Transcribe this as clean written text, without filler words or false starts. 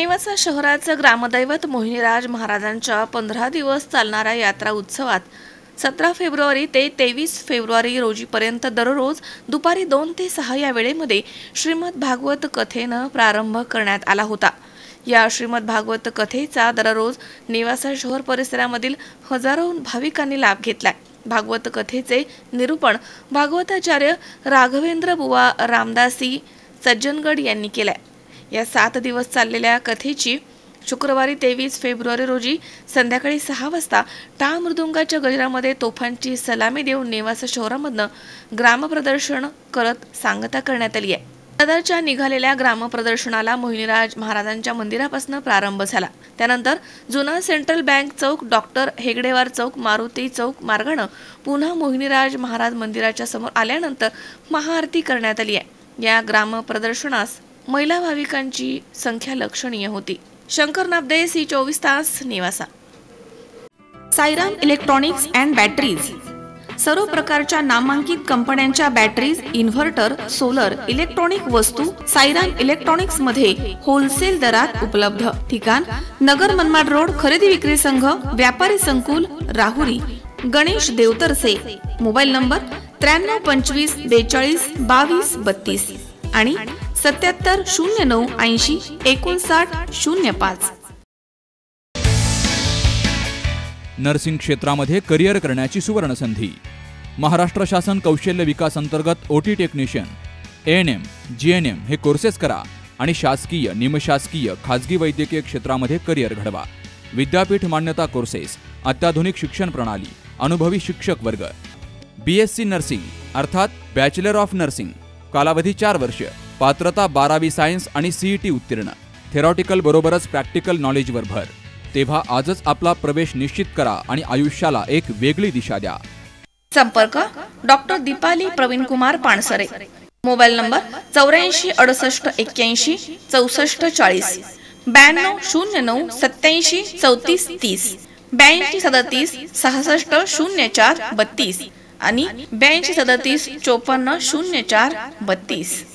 नेवासा शहराचं ग्रामदैवत मोहिनीराज महाराजांच्या 15 दिवस चालणाऱ्या यात्रा उत्सवात 17 फेब्रुवारी ते 23 फेब्रुवारी रोजीपर्यंत दररोज दुपारी 2 ते 6 या वेळेमध्ये श्रीमद भागवत कथेनं प्रारंभ करण्यात आला होता। या श्रीमद भागवत कथेचा दररोज नेवासा शहर परिसरामधील हजारो भाविकांनी लाभ घेतलाय। भागवत कथेचे निरूपण भागवताचार्य राघवेंद्र बुवा रामदासी सज्जनगड यांनी केलाय। या 7 दिवस चाललेल्या कथेची शुक्रवारी 23 फेब्रुवारी रोजी संध्याकाळी 6 वाजता टाळ मृदुंगाच्या गजरामध्ये तोफांची सलामी देऊन नेवासा शहरामधनं ग्रामप्रदर्शन करत सांगता करण्यात आली आहे। सदरच्या निघालेल्या ग्रामप्रदर्शनाला मोहिनीराज महाराजांच्या मंदिरापासून प्रारंभ झाला। त्यानंतर जुना सेंट्रल बँक चौक, डॉक्टर हेगडेवार चौक, मारुती चौक मार्गाने पुन्हा मोहिनीराज महाराज मंदिराच्या समोर आल्यानंतर महाआरती करण्यात आली आहे। या ग्रामप्रदर्शनास महिला भाविकांची संख्या लक्षणीय होती। शंकर नाबदे, C24 तास, Nevasa. Sairam electronics and batteries सर्व प्रकारच्या नामांकित कंपन्यांच्या बॅटरीज, इन्व्हर्टर, सोलर, इलेक्ट्रॉनिक वस्तू साईराम इलेक्ट्रॉनिक्स मध्ये होलसेल दरात उपलब्ध। ठिकाण नगर मनमाड रोड, खरेदी विक्री संघ, व्यापारी संकुल, राहुरी, गणेश देवतरसे। मोबाईल नंबर 93 25 42 22 32 आणि 77 09 80 59 05। नर्सिंग क्षेत्रामध्ये करिअर करण्याची सुवर्ण संधी। महाराष्ट्र शासन कौशल्य विकास अंतर्गत ओटी टेक्निशियन, ANM, GNM हे कोर्सेस करा आणि शासकीय, निमशासकीय, खाजगी वैद्यकीय क्षेत्रामध्ये करिअर घडवा। विद्यापीठ मान्यता कोर्सेस, अत्याधुनिक शिक्षण प्रणाली, अनुभवी शिक्षक वर्ग। BSc नर्सिंग अर्थात बॅचलर ऑफ नर्सिंग, कालावधी 4 वर्ष, पात्रता 12वी सायन्स आणि CET उत्तीर्ण, थेरॉटिकल बरोबरच प्रॅक्टिकल नॉलेजवर भर। तेव्हा आजच आपला प्रवेश निश्चित करा आणि आयुष्याला एक वेगळी दिशा द्या। संपर्क doctor Deepali Pravin Kumar Pansare. Mobile number 84 68 81 64 40, 92 09 87 34 30, 82 37 66 04 32 आणि 82 37 54 04 32।